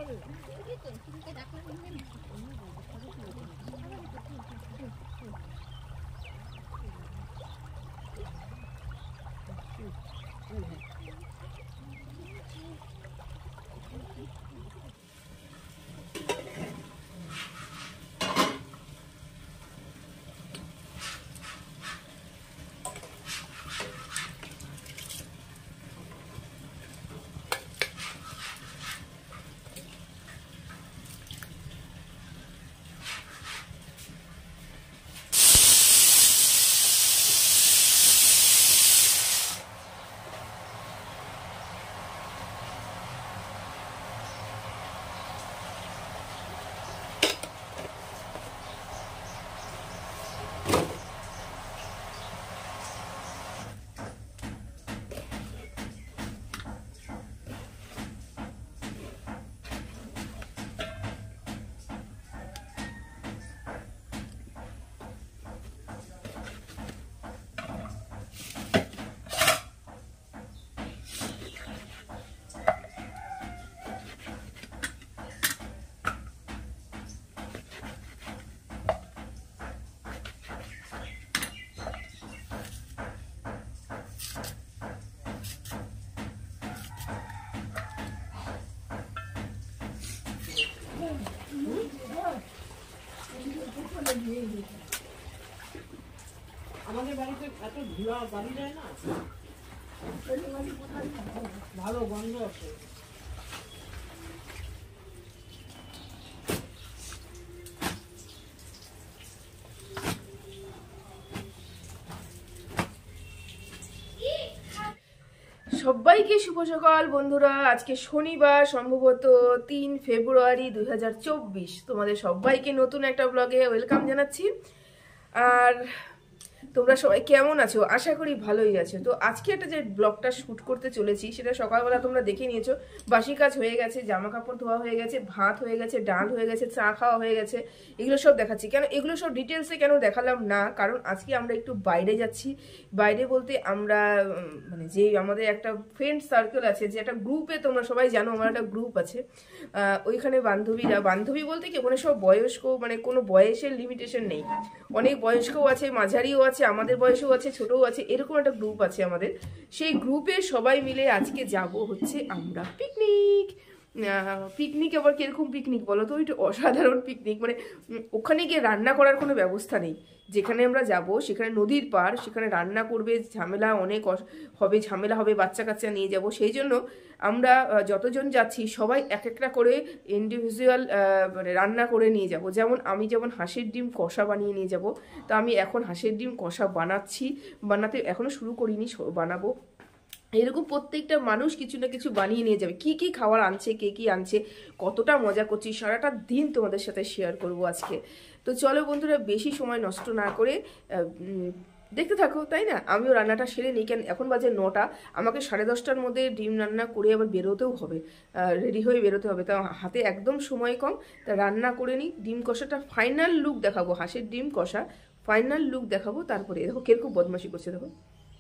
আমাদের বাড়িতে এত ধোঁয়া বাড়ি যায় না, ভালো গন্ধ আছে। সবাইকে শুভ সকাল বন্ধুরা। আজকে শনিবার, সম্ভবত 3 ফেব্রুয়ারি 2024। তোমাদের সবাইকে নতুন একটা ব্লগে ওয়েলকাম জানাচ্ছি। আর তোমরা সবাই কেমন আছো? আশা করি ভালোই আছো। তো আজকে একটা যে ব্লগটা শ্যুট করতে চলেছি সেটা সকালবেলা তোমরা দেখে নিয়েছো। বাসি কাজ হয়ে গেছে, জামা কাপড় ধোয়া হয়ে গেছে, ভাত হয়ে গেছে, ডাল হয়ে গেছে, চা খাওয়া হয়ে গেছে, এগুলো সব দেখাচ্ছি। কেন এগুলো সব ডিটেলসে কেন দেখালাম না, কারণ আজকে আমরা একটু বাইরে যাচ্ছি। বাইরে বলতে আমরা মানে যে আমাদের একটা ফ্রেন্ড সার্কেল আছে, যে একটা গ্রুপে, তোমরা সবাই জানো আমার একটা গ্রুপ আছে, ওইখানে বান্ধবীরা, বান্ধবী বলতে কি ওখানে সব বয়স্ক, মানে কোনো বয়সের লিমিটেশন নেই, অনেক বয়স্কও আছে, মাঝারিও আছে, আমাদের বয়সেও আছে, ছোটও আছে, এরকম একটা গ্রুপ আছে আমাদের। সেই গ্রুপে সবাই মিলে আজকে যাব হচ্ছে আমরা পিকনিক। পিকনিক আবার কিরকম পিকনিক বলো তো? ওইটা অসাধারণ পিকনিক। মানে ওখানে গিয়ে রান্না করার কোনো ব্যবস্থা নেই। যেখানে আমরা যাব সেখানে নদীর পাড়, সেখানে রান্না করবে, ঝামেলা অনেক হবে, ঝামেলা হবে, বাচ্চা কাচ্চা নিয়ে যাব। সেই জন্য আমরা যতজন যাচ্ছি সবাই এক একটা করে ইন্ডিভিজুয়াল মানে রান্না করে নিয়ে যাব। যেমন আমি হাঁসের ডিম কষা বানিয়ে নিয়ে যাব। তো আমি এখন হাঁসের ডিম কষা বানাতে এখনও শুরু করিনি, বানাবো। এরকম প্রত্যেকটা মানুষ কিছু না কিছু বানিয়ে নিয়ে যাবে। কি কি খাবার আনছে, কে কি আনছে, কতটা মজা করছি, সারাটা দিন তোমাদের সাথে শেয়ার করব আজকে। তো চলো বন্ধুরা, বেশি সময় নষ্ট না করে দেখতে থাকো, তাই না? আমিও রান্নাটা সেরে নিই। কেন এখন বাজে 9টা, আমাকে 10:30টার মধ্যে ডিম রান্না করে আবার বেরোতেও হবে, রেডি হয়ে বেরোতে হবে। তা হাতে একদম সময় কম, তা রান্না করে নিই। ডিম কষাটা ফাইনাল লুক দেখাবো, হাঁসের ডিম কষা ফাইনাল লুক দেখাবো। তারপরে দেখো কিরকম বদমাশি করছে, দেখো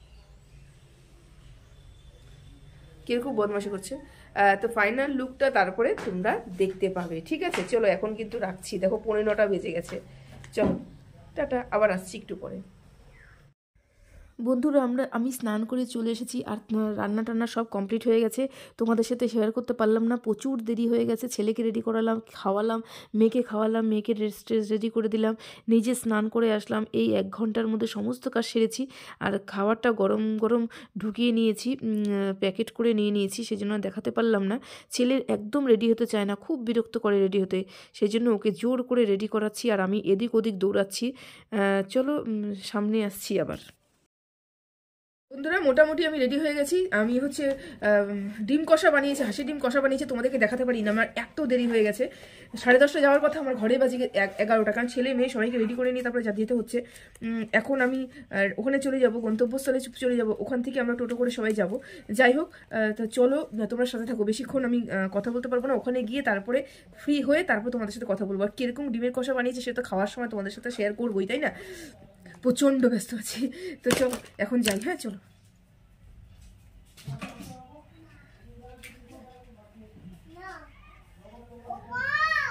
কিরকম বদমাশি করছে। তো ফাইনাল লুকটা তারপরে তোমরা দেখতে পাবে, ঠিক আছে? চলো এখন কিন্তু রাখছি, দেখো 9:15 বেজে গেছে। চলো টাটা, আবার আসছি একটু পরে। বন্ধুরা, আমি স্নান করে চলে এসেছি, আর রান্না টান্না সব কমপ্লিট হয়ে গেছে। তোমাদের সাথে শেয়ার করতে পারলাম না, প্রচুর দেরি হয়ে গেছে। ছেলেকে রেডি করালাম, খাওয়ালাম, মেয়েকে খাওয়ালাম, মেয়েকে ড্রেস রেডি করে দিলাম, নিজে স্নান করে আসলাম। এই 1 ঘন্টার মধ্যে সমস্ত কাজ সেরেছি। আর খাবারটা গরম গরম ঢুকিয়ে নিয়েছি, প্যাকেট করে নিয়ে নিয়েছি, সেজন্য দেখাতে পারলাম না। ছেলে একদম রেডি হতে চায় না, খুব বিরক্ত করে রেডি হতে, সেই জন্য ওকে জোর করে রেডি করাচ্ছি, আর আমি এদিক ওদিক দৌড়াচ্ছি। চলো সামনে আসছি আবার। বন্ধুরা, মোটামুটি আমি রেডি হয়ে গেছি। আমি হচ্ছে ডিম কষা বানিয়েছি, হাঁসের ডিম কষা বানিয়েছি, তোমাদেরকে দেখাতে পারি না, আমার এত দেরি হয়ে গেছে। 10:30 যাওয়ার কথা, আমার ঘরে বাজে 11টা, কারণ ছেলে মেয়ে সবাইকে রেডি করে নিয়ে তারপরে যেতে হচ্ছে। এখন আমি ওখানে চলে যাব, গন্তব্যস্থলে চলে যাব, ওখান থেকে আমরা টোটো করে সবাই যাব। যাই হোক, তো চলো তোমরা সাথে থাকো। বেশিক্ষণ আমি কথা বলতে পারবো না, ওখানে গিয়ে তারপরে ফ্রি হয়ে তারপর তোমাদের সাথে কথা বলবো। আর কীরকম ডিমের কষা বানিয়েছি সেটা খাওয়ার সময় তোমাদের সাথে শেয়ার করবোই, তাই না? প্রচণ্ড ব্যস্ত আছি, তো চলো এখন যাই। হ্যাঁ চলো।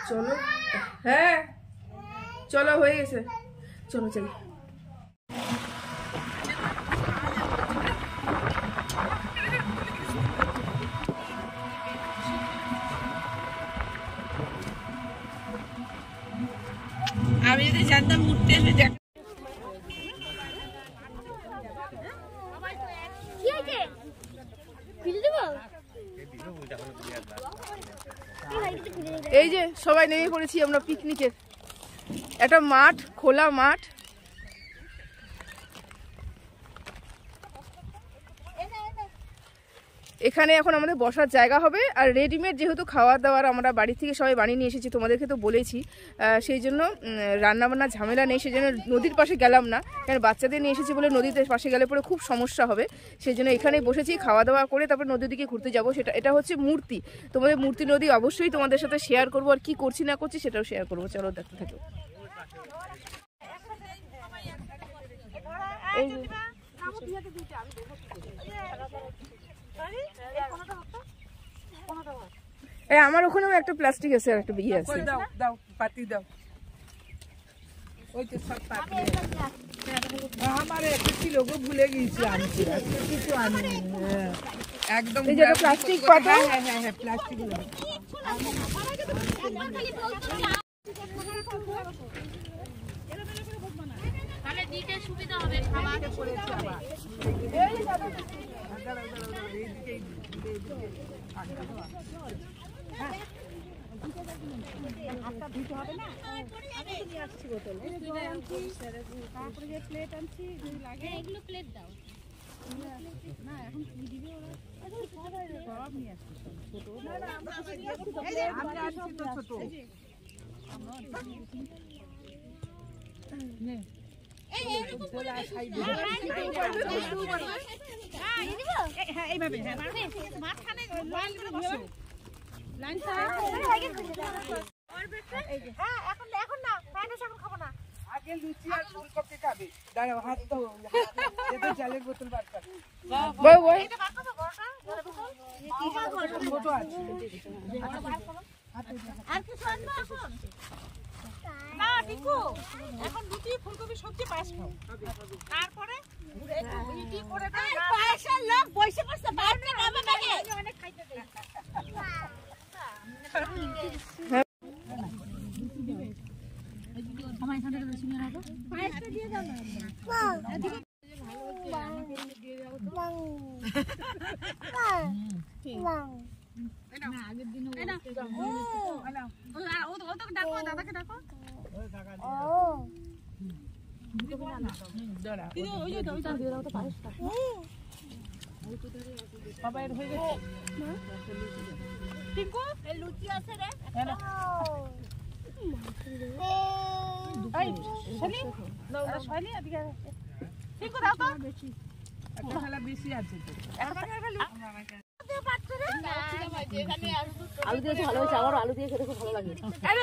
চলো, হ্যাঁ চলো হয়ে গেছে, চলো চলো। আমি যদি জানতাম ঘুরতে এসে দেখ এই যে সবাই নেমে পড়েছি আমরা পিকনিকের, একটা মাঠ, খোলা মাঠ। এখানে এখন আমাদের বসার জায়গা হবে। আর রেডিমেড যেহেতু খাওয়া দাওয়ার আমরা বাড়ি থেকে সবাই বানিয়ে নিয়ে এসেছি, তোমাদেরকে তো বলেছি, সেই জন্য রান্নাবান্নার ঝামেলা নেই। সেই জন্য নদীর পাশে গেলাম না, কারণ বাচ্চাদের নিয়ে এসেছি বলে নদীতে পাশে গেলে পরে খুব সমস্যা হবে। সেই জন্য এখানেই বসেছি, খাওয়া দাওয়া করে তারপর নদীর দিকে ঘুরতে যাবো। এটা হচ্ছে মূর্তি, তোমাদের মূর্তি নদী অবশ্যই তোমাদের সাথে শেয়ার করবো, আর কি করছি না করছি সেটাও শেয়ার করবো। চলো দেখতে থাকো। আমার ওখানেও একটা প্লাস্টিক আছে, আর একটা বিয়ে আছে। দাও দাও পাতি দাও, ওই তো সব পাতি। আমার একটা ছিল গো, ভুলে গিয়েছি আনছি, আজকে কিছু আনিনি। একদম এই যে প্লাস্টিক পাতা, হ্যাঁ হ্যাঁ হ্যাঁ প্লাস্টিক তাহলে দিতে সুবিধা হবে খাবার করেছি আবার। এগুলো প্লেট দাও না, এখন কি দিবে ওরা? সব নিয়ে আসছে, ছোট ছোট আগে লুচি আর ফুলকপি খাবে। দাঁড়াও, হাত দাও, জলের বোতল বার কর। ছোট আছে আর কিছু আনবো এখন না? টিকু এখন লুচি ফুলকপি সবজি পাস খাও, তারপরে লুচি করে দাও। পয়সার লোক বসে বসে বাইরে নামে লাগে, অনেক খাইতে দেই। আমার এখানে লুচি নিয়ে নাও, পায়েসটা দিয়ে দাও না। আগের দিন দাদাকে ডাকো। সবাই হয়ে গেছে। টিঙ্কু এই লুচি আছে রে, টিঙ্কু দাও তো, একটা থালা বেশি আছে তো। আলু দিয়েছে ভালো হয়েছে, আবার আলু দিয়ে খেতে খুব ভালো লাগে।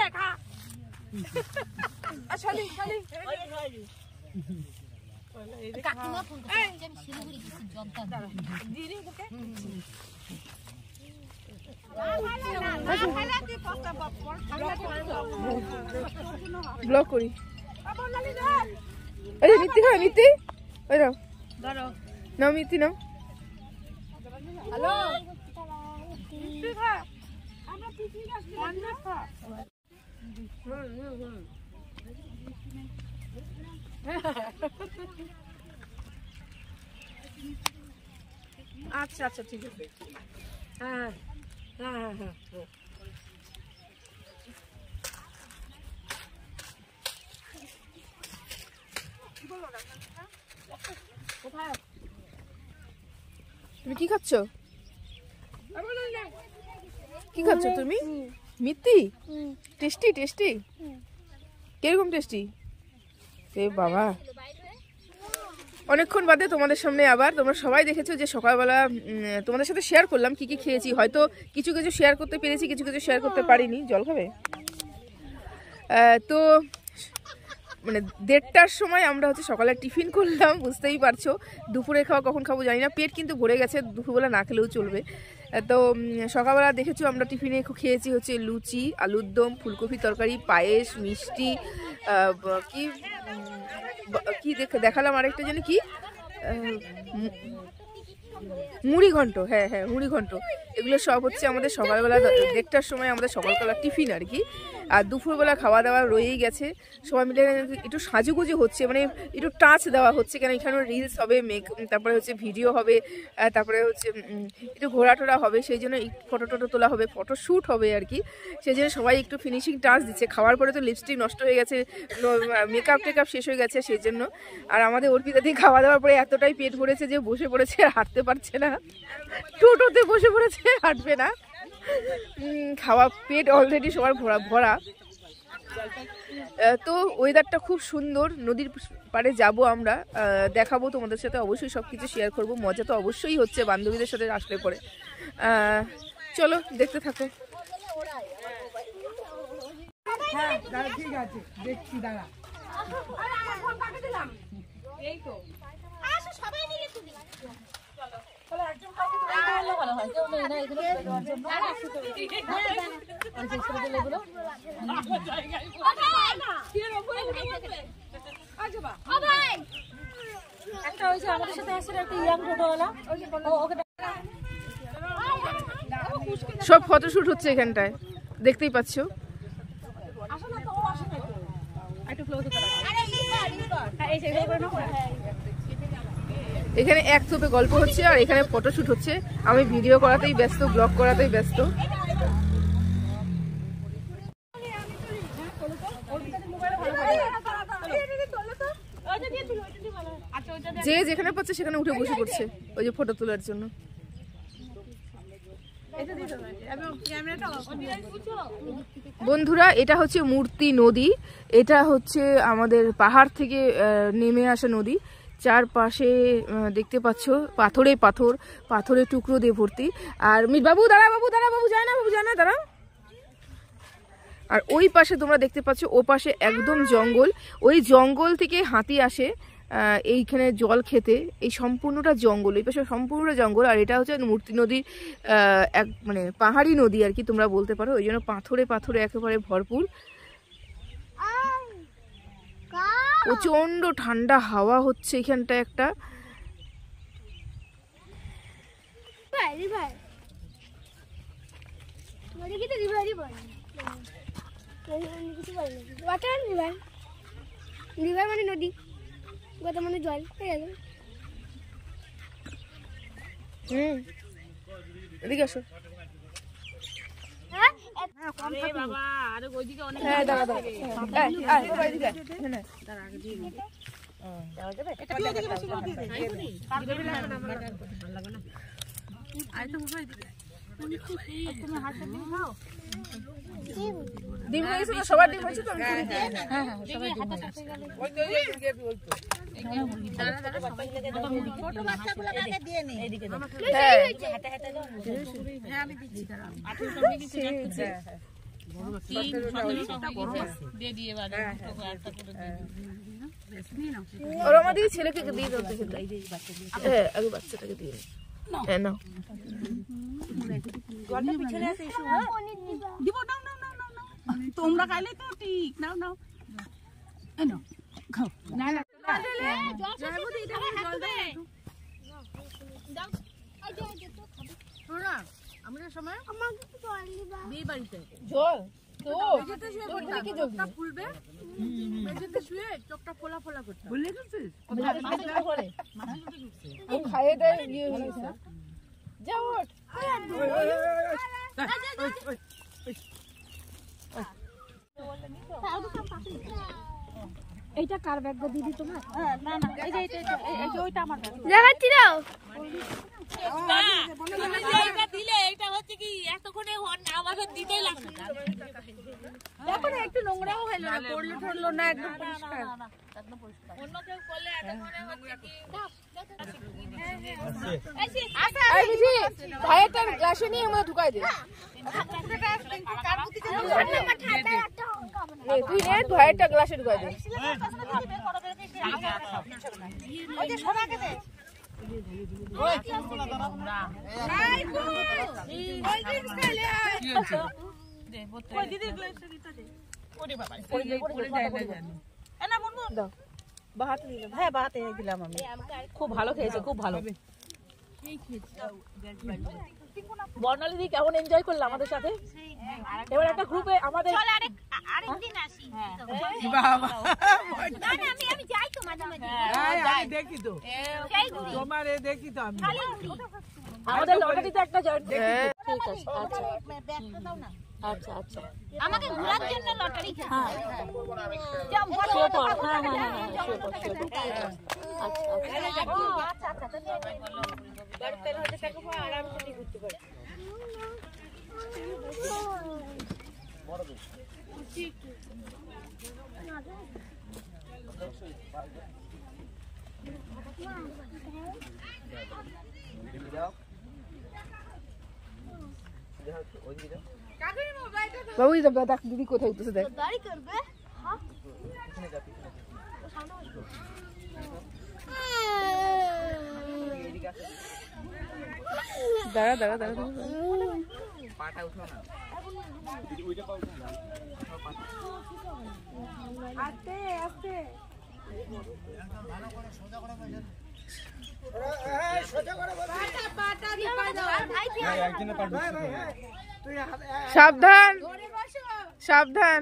কাকিমা ফোন করছে, আমি শিলিগুড়ি গেছি জনতা ব্লক করি। আরে মিত্তি খা, মিত্তি ওই নাও নাও, মিত্তি নাও। হ্যালো আচ্ছা আচ্ছা ঠিক আছে। হ্যাঁ হ্যাঁ হ্যাঁ হ্যাঁ হ্যাঁ। তুমি কি খাচ্ছ? কি খাচ্ছ তুমি? মিত্তি টেস্টি টেস্টি, কিরকম টেস্টি? এ বাবা, অনেকক্ষণ বাদে তোমাদের সামনে আবার। তোমরা সবাই দেখেছো যে সকালবেলা তোমাদের সাথে শেয়ার করলাম কি কি খেয়েছি। হয়তো কিছু কিছু শেয়ার করতে পেরেছি, কিছু কিছু শেয়ার করতে পারিনি। জল খাবে? তো মানে 1:30টার সময় আমরা হচ্ছে সকালে টিফিন করলাম, বুঝতেই পারছো। দুপুরে খাওয়া কখন খাবো জানি না, পেট কিন্তু ভরে গেছে, দুপুরবেলা না খেলেও চলবে। তো সকালবেলা দেখেছো আমরা টিফিনে খেয়েছি হচ্ছে লুচি, আলুর দম, ফুলকপি তরকারি, পায়েস, মিষ্টি, কি দেখালাম আরেকটা জানি কি মুড়ি ঘন্ট। হ্যাঁ হ্যাঁ, মুড়ি ঘন্ট। এগুলো সব হচ্ছে আমাদের সকালবেলা 1টার সময় আমাদের সকালবেলা টিফিন আর কি। আর দুপুরবেলা খাওয়া দাওয়া রয়েই গেছে। সবাই মিলে একটু সাজুগুজু হচ্ছে, মানে একটু টাচ দেওয়া হচ্ছে, কেন এখানে রিলস হবে, তারপরে হচ্ছে ভিডিও হবে, তারপরে হচ্ছে একটু ঘোরাটোরা হবে, সেই জন্য ফটো টটো তোলা হবে, ফটো শ্যুট হবে আর কি। সেই জন্য সবাই একটু ফিনিশিং টাচ দিচ্ছে। খাওয়ার পরে তো লিপস্টিক নষ্ট হয়ে গেছে, মেকআপ টেকআপ শেষ হয়ে গেছে সেই জন্য। আর আমাদের অর্পিতা দিয়ে খাওয়া দাওয়ার পরে এতটাই পেট ভরেছে যে বসে পড়েছে, আর হাঁটতে পারছে না, টোটোতে বসে পড়েছে, হাঁটবে না। খাওয়া পেট অলরেডি সবার ভরা। তো ওয়েদারটা খুব সুন্দর, নদীর পাড়ে যাব আমরা, দেখাবো তোমাদের সাথে, অবশ্যই সব কিছু শেয়ার করবো। মজা তো অবশ্যই হচ্ছে বান্ধবীদের সাথে আসলে পরে। চলো দেখতে থাকো। হ্যাঁ ঠিক আছে, দেখছি দাঁড়া। সব ফটোশুট হচ্ছে এখানটায়, দেখতেই পাচ্ছ। এখানে এক থোপে গল্প হচ্ছে আর এখানে ফটোশুট হচ্ছে। আমি ভিডিও করাতেই ব্যস্ত, ব্লগ করাতেই ব্যস্ত। যে যেখানে পাচ্ছে সেখানে উঠে বসে পড়ছে ওই যে ফটো তোলার জন্য। বন্ধুরা, এটা হচ্ছে মূর্তি নদী। এটা হচ্ছে আমাদের পাহাড় থেকে নেমে আসা নদী। চারপাশে দেখতে পাচ্ছ পাথরে পাথর, পাথরের টুকরো দিয়ে ভর্তি। আর বাবু দাঁড়া, বাবু দাঁড়া, বাবু যায় না, বাবু যায় না, দাঁড়া। আর ওই পাশে তোমরা দেখতে পাচ্ছ, ও পাশে একদম জঙ্গল। ওই জঙ্গল থেকে হাতি আসে এইখানে জল খেতে। এই সম্পূর্ণটা জঙ্গল, এই পাশে সম্পূর্ণটা জঙ্গল। আর এটা হচ্ছে মূর্তি নদীর এক মানে পাহাড়ি নদী আর কি তোমরা বলতে পারো। ওই জন্য পাথরে পাথরে একেবারে ভরপুর। প্রচন্ড ঠান্ডা হাওয়া হচ্ছে এখানটা একটা। মানে নদী, মানে জল এদিকে আসো। ডিম হয়েছে তো, সবার ডিম হয়েছে তো। और আমাদের ছেলেকে দিয়ে দাও, হ্যাঁ আগে বাচ্চাটাকে দিয়ে দাও। হ্যাঁ নাও, তোমরা খাইলে তো ঠিক। নাও নাও নাও, খাও। না না আমাদের সময় বিয়ে বাড়িতে জল তো ফুলবে, মেঝেতে শুয়ে চোখটা ফোলা ফোলা করছে। বলে গেছিস খাইয়ে দেয় ইয়ে হয়েছে। যাও এইটা কার ব্যাগ গো দিদি তোমার? না না, এই যে এই যে ওইটা আমার ব্যাগ। দেখাচ্ছি দাও। এইটা দিলে এইটা হচ্ছে কি এতক্ষণে আমাদের দিতেই লাগবে। এখন একটু নোংরাও হলো না, পড়লো ঠড়লো না, একদম পরিষ্কার। একদম পরিষ্কার। অন্য কেউ করলে এতক্ষণে হচ্ছে কি ভাইয়েরটা গ্লাসে নিয়ে আমরা ঢুকাই দে। তুই নে, ভাইয়েরটা গ্লাসে ঢুকাই দে। হ্যাঁ বাহাতে দিলাম আমি। খুব ভালো খেয়েছে, খুব ভালো। বর্ণালী কেমন এনজয় করলো আমাদের সাথে? এবার একটা গ্রুপে আমাদের দেখি তো তোমার দেখি তো আমি আমাদের লটারিতে একটা জয়েন। ঠিক আছে, আচ্ছা আচ্ছা। আমাকে ঘোরার জন্য লটারি হ্যাঁ বাবু দেখ দিদি কোথায় উঠতেছে দেখ। দাঁড়ি করবে দাঁড়া দাঁড়া দাঁড়া সাবধান সাবধান।